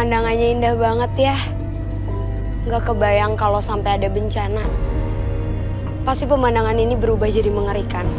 Pemandangannya indah banget ya. Nggak kebayang kalau sampai ada bencana. Pasti pemandangan ini berubah jadi mengerikan.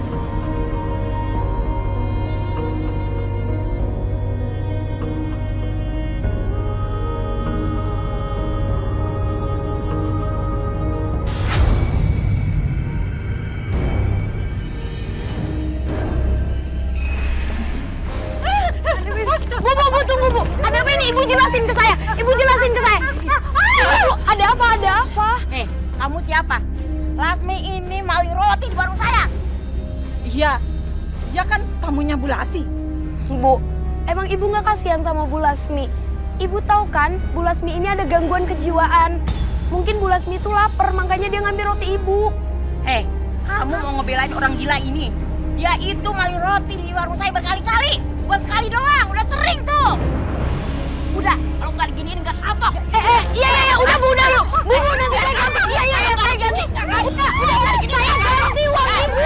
Bu, tunggu Bu. Ada apa ini? Ibu jelasin ke saya. Ibu jelasin ke saya. Bu, ada apa? Ada apa? Kamu siapa? Lasmi ini maling roti di warung saya. Iya, dia kan tamunya Bu Lasmi. Bu, emang Ibu nggak kasihan sama Bu Lasmi? Ibu tahu kan, Bu Lasmi ini ada gangguan kejiwaan. Mungkin Bu Lasmi itu lapar, makanya dia ngambil roti Ibu. Kamu mau ngebelain orang gila ini? Dia itu maling roti di warung saya berkali-kali. Bukan sekali doang, udah sering tuh. Udah, kalau nggak diginiin nggak kapok. Iya, udah Bu, udah lu. Bu, nanti saya ganti. Iya, saya ganti. Udah, saya ganti uang Ibu.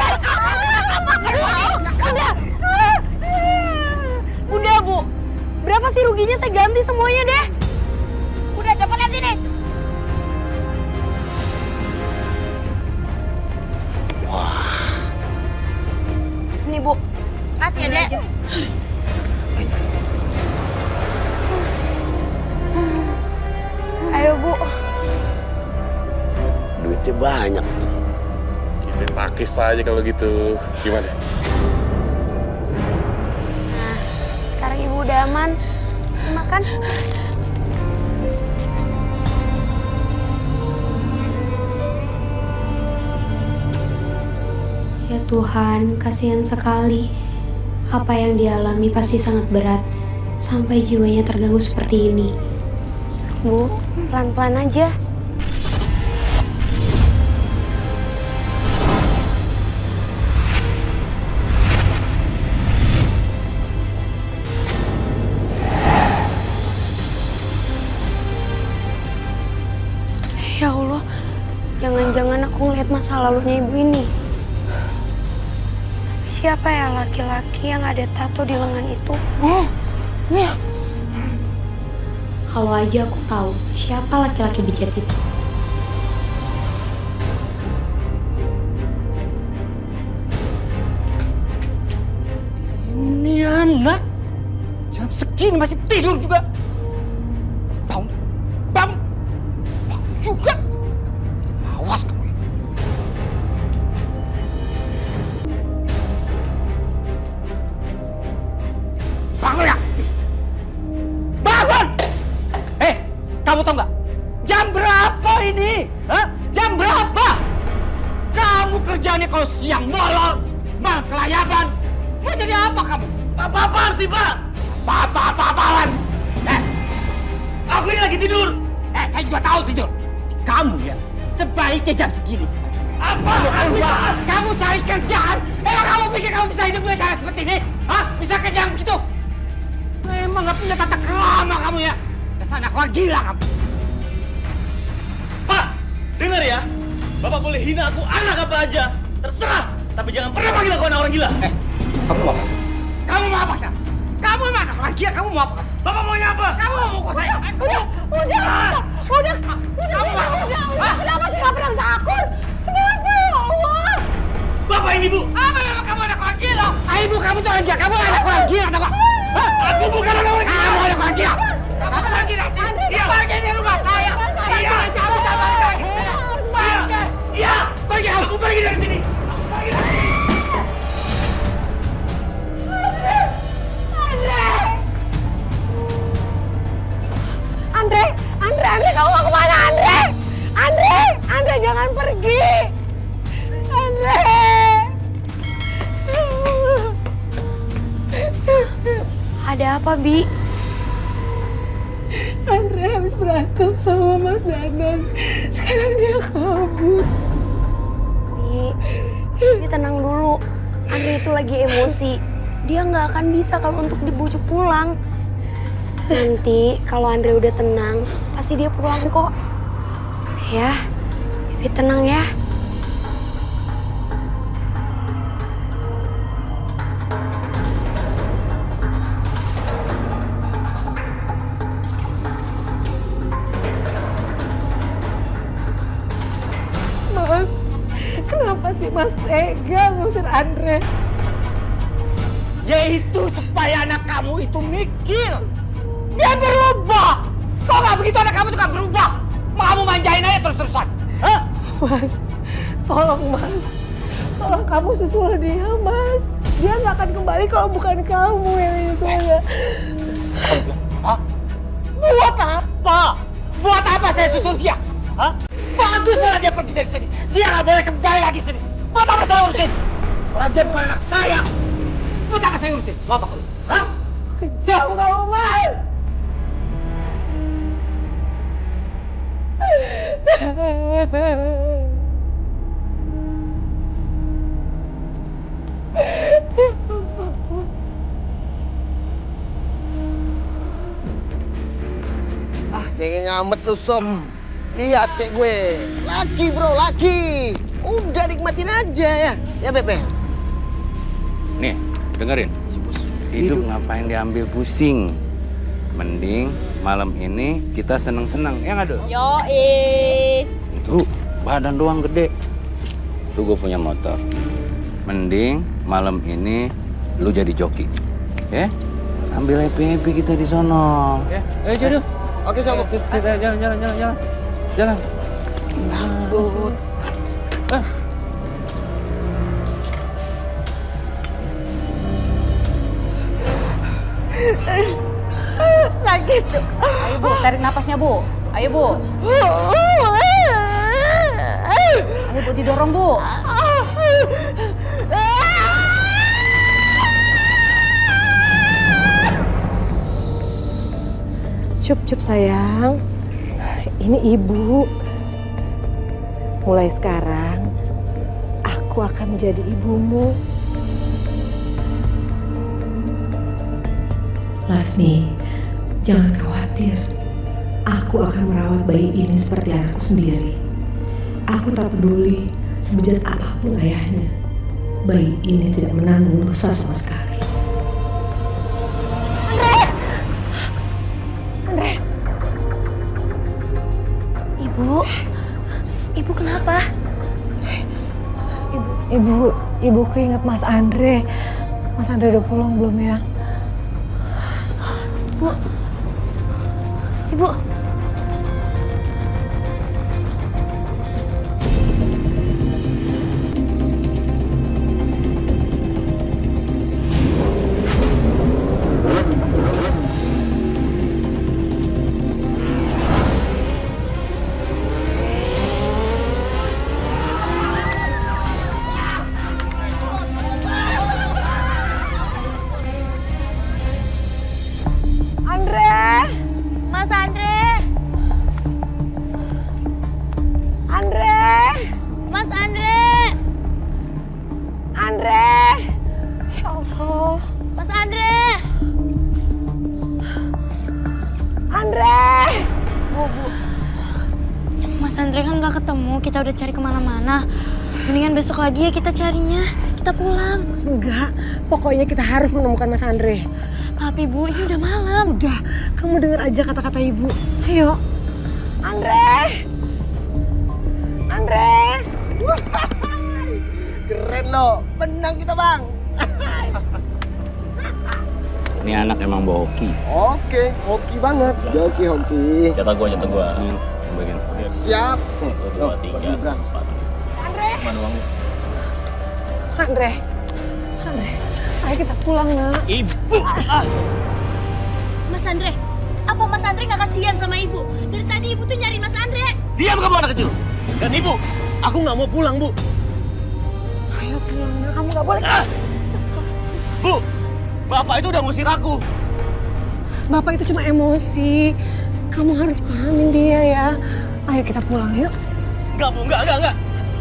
Udah Bu, berapa sih ruginya saya ganti semuanya deh. Udah, cepetan sini. Nih Bu. Kasih ya, Dek. Ayo Bu. Duitnya banyak tuh. Kita pakai saja kalau gitu. Gimana? Nah, sekarang Ibu udah aman. Makan. Ya Tuhan, kasihan sekali. Apa yang dialami pasti sangat berat. Sampai jiwanya terganggu seperti ini. Bu, pelan-pelan aja. Ya Allah, jangan-jangan aku ngeliat masa lalunya ibu ini. Tapi siapa ya laki-laki yang ada tato di lengan itu? Kalau aja aku tahu siapa laki-laki bejat itu. Ini anak jam segini masih tidur juga. Bangun, bangun, bangun juga. Awas kamu. Bangun ya, bangun. Kamu tahu nggak? Jam berapa ini? Hah? Jam berapa? Kamu kerjanya kalau siang molor, malam kelayaban. Mau jadi apa kamu? Apa-apaan sih, Pak? Apa-apaan? Aku ini lagi tidur. Saya juga tahu tidur. Kamu ya, sebaiknya jam segini. Kamu cari kerjaan? Kamu pikir kamu bisa hidup dengan cara seperti ini? Hah? Bisa kerjaan begitu? Emang nggak punya tata kerama kamu ya? Kesana keluar gila kamu. Pak, dengar ya. Bapak boleh hina aku anak apa aja. Terserah. Tapi jangan pernah panggil aku anak orang gila. Kamu mau apa? Kamu mau apa, Sam? Kamu mana orang gila? Kamu mau apa? Bapak maunya apa? Kamu mau mukul saya? Udah. Kamu mau apa? Kenapa sih nggak pernah sakur? Kenapa ya Allah? Bapak ini, Bu. Apa memang kamu anak orang gila? Ibu kamu tuh orang gila. Kamu anak orang gila, anak orang. Aku bukan anak orang gila. Kamu anak orang gila. Kamu pergi dari sini. Pergi dari rumah saya. Iya. Kamu sama lagi. Iya. Pergi. Aku pergi dari sini. Aku pergi dari sini. Andre, kamu mau kemana, Andre? Andre, jangan pergi. Andre. Ada apa, Bi? Andre habis berantem sama Mas Danang. Sekarang dia kabur. Bi, tenang dulu. Andre itu lagi emosi. Dia nggak akan bisa kalau untuk dibujuk pulang. Nanti kalau Andre udah tenang, pasti dia pulang kok. Ya, Bibi tenang ya. Mas tega ngusir Andre? Yaitu supaya anak kamu itu mikir. Dia berubah. Kok nggak begitu anak kamu tuh kan berubah? Kamu manjain aja terus-terusan. Hah? Mas, tolong Mas. Tolong kamu susul dia, Mas. Dia nggak akan kembali kalau bukan kamu yang nyusul dia. Hah? Buat apa? Buat apa saya susul dia? Hah? Bagus malah dia pergi dari sini. Dia nggak boleh kembali lagi sini. Buat apa saya urusin? Orang dia bukan anak saya. Buat apa saya urusin? Mau apa kamu? Hah? Kejam kamu, Mas. Cengeng amat lu, Sob. Lihat kayak gue. Laki, bro, laki. Udah nikmatin aja ya. Ya, Bebe. Nih, dengerin. Hidup ngapain diambil pusing? Mending malam ini kita seneng-seneng, ya nggak, Do? Yoi. Itu badan doang gede. Tuh gue punya motor. Mending malam ini lu jadi joki, ya? Sambil happy-happy kita di sono. Ya, ayo jodoh. Oke, Sob. Jalan. Takut. Sakit. Ayo Bu, tarik napasnya Bu. Ayo Bu. Ayo Bu, didorong Bu. Cup sayang, ini ibu. Mulai sekarang, aku akan menjadi ibumu. Lasmi, jangan khawatir. Aku akan merawat bayi ini seperti anakku sendiri. Aku tak peduli sebejat apapun ayahnya. Bayi ini tidak menanggung dosa sama sekali. Andre! Ibu kenapa? Ibu keinget Mas Andre. Mas Andre udah pulang belum ya? Ibu. Mas Andre kan nggak ketemu, kita udah cari kemana-mana. Mendingan besok lagi ya kita carinya, kita pulang. Enggak, pokoknya kita harus menemukan Mas Andre. Tapi Bu, ini udah malam. Udah, kamu denger aja kata-kata ibu. Ayo. Andre! Andre! Keren loh, menang kita, Bang. Ini anak emang bawa hoki. Oke, hoki banget. Hoki. Jatah gua. Bagian. Siap. 1, 2, 3, 4. Mana uangnya? Andre, ayo kita pulang, Nak. Ibu! Mas Andre, apa Mas Andre nggak kasihan sama Ibu? Dari tadi Ibu tuh nyari Mas Andre. Diam kamu anak kecil! Dan Ibu, aku nggak mau pulang, Bu. Ayo pulang, Nak. Kamu nggak boleh. Bu, Bapak itu udah ngusir aku. Bapak itu cuma emosi. Kamu harus pahamin dia ya. Ayo kita pulang yuk. Enggak, Bu, enggak.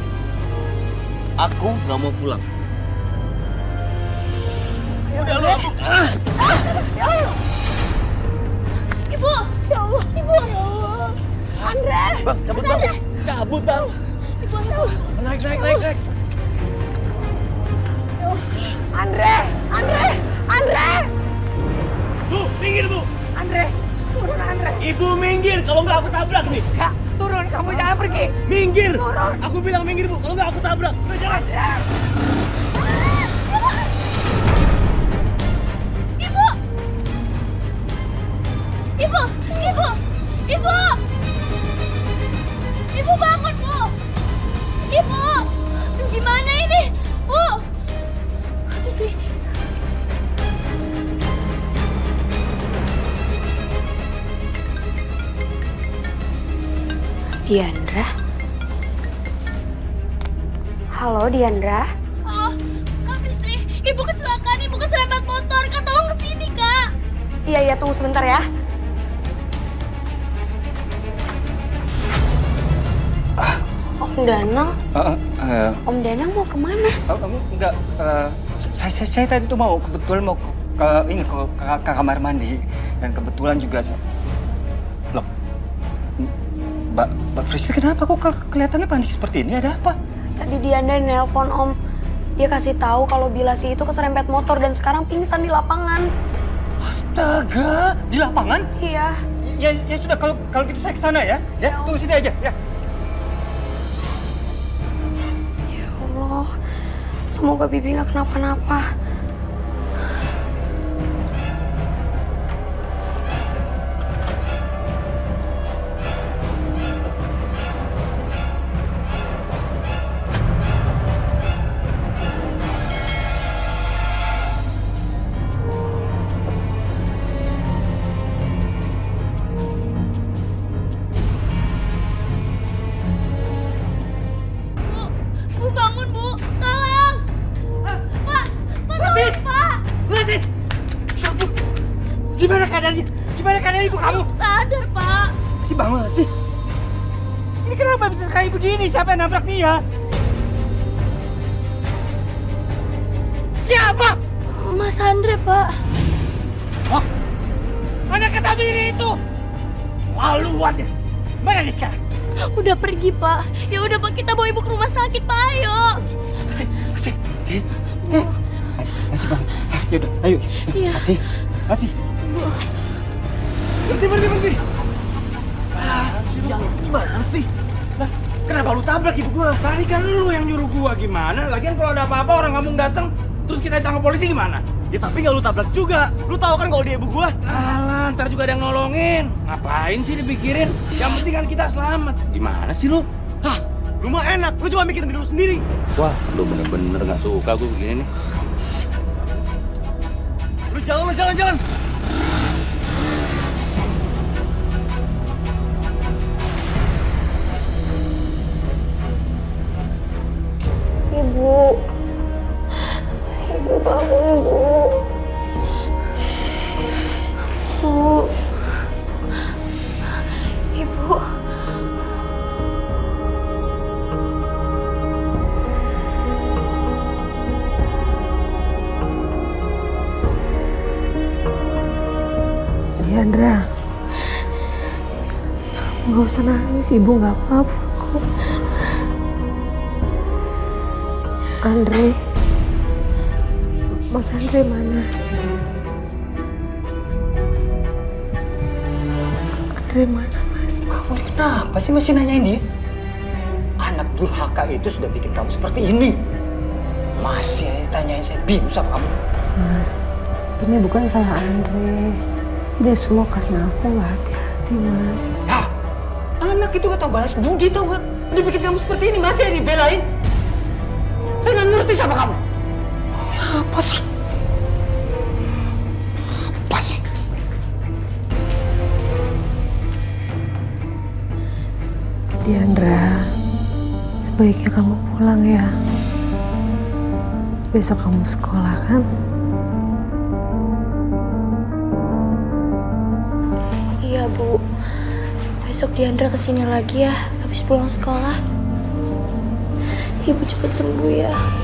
Aku nggak mau pulang. Udah lu, Bu. Ibu! Ya Allah. Ibu! Ya Allah. Andre! Bang, cabut, Bang. Cabut, Bang. Ibu! Naik. Andre! Bu, minggir, Bu. Andre! Turun, Andre! Ibu minggir, kalau nggak aku tabrak nih. Kak, turun, kamu jangan pergi. Minggir! Turun. Aku bilang minggir, Bu. Kalau nggak aku tabrak. Jalan! Ibu! Ibu! Ibu! Ibu! Ibu bangun, Bu! Ibu! Gimana ini? Bu! Apa sih? Diandra? Halo, Diandra? Halo, Kak Prisli. Ibu kecelakaan, ibu keserempet motor. Kak, tolong kesini, Kak. Iya, tunggu sebentar ya. Om Danang? Om Danang mau kemana? Enggak, saya tadi tuh kebetulan mau ke kamar mandi. Dan kebetulan juga... Loh, Mbak Frisri kenapa kok kelihatannya panik seperti ini? Ada apa? Tadi Diandra nelpon Om. Dia kasih tahu kalau Bilasi itu keserempet motor dan sekarang pingsan di lapangan. Astaga, di lapangan? Iya. Ya sudah, kalau gitu saya ke sana ya. Ya, tunggu sini aja ya. Ya Allah, semoga Bibi nggak kenapa-napa. Bu, bangun, Bu. Tolong. Pak, tolong, Pak. Lasin! Ya ampun, gimana keadaannya? Gimana keadaan ibu kamu? Sadar, Pak. Si bangun sih. Ini kenapa bisa kayak begini? Siapa yang nabrak dia? Siapa? Mas Andre, Pak. Oh, anak kata diri itu. Laluan ya. Mana dia sekarang? Udah pergi, Pak. Ya udah, Pak, kita bawa ibu ke rumah sakit, Pak. Ayo. Asih. Asih bang. Yaudah, ayo. Iya. Asih. Berhenti. Yang gimana sih? Lah, kenapa lu tabrak ibu gua? Tadi kan lu yang nyuruh gua gimana? Lagian kalau ada apa-apa orang kampung datang, terus kita ditangkap polisi gimana? Ya tapi nggak lu tabrak juga. Lu tahu kan kalau dia ibu gua? Alah, ntar juga ada yang nolongin. Ngapain sih dipikirin? Yang penting kan kita selamat. Gimana sih lu? Hah, lu mah enak. Lu cuma mikirin diri lu sendiri. Wah, lu bener-bener gak suka gue begini nih. Lu jalan. Ibu bangun, Bu. Ibu. Diandra, kamu gak usah nangis, ibu gak apa-apa kok. Andre, Mas Andre mana? Andre mana, Mas? Kamu kenapa sih masih nanyain dia? Anak durhaka itu sudah bikin kamu seperti ini. Masih aja tanyain, saya bingung sama kamu. Mas, ini bukan salah Andre. Ini semua karena aku gak hati-hati, Mas. Hah? Anak itu gak tau balas budi, tau gak? Dia bikin kamu seperti ini, masih aja dibelain. Saya gak ngerti sama kamu. Apa sih? Diandra, sebaiknya kamu pulang ya. Besok kamu sekolah kan? Iya, Bu. Besok Diandra kesini lagi ya, habis pulang sekolah. Ibu cepat sembuh ya.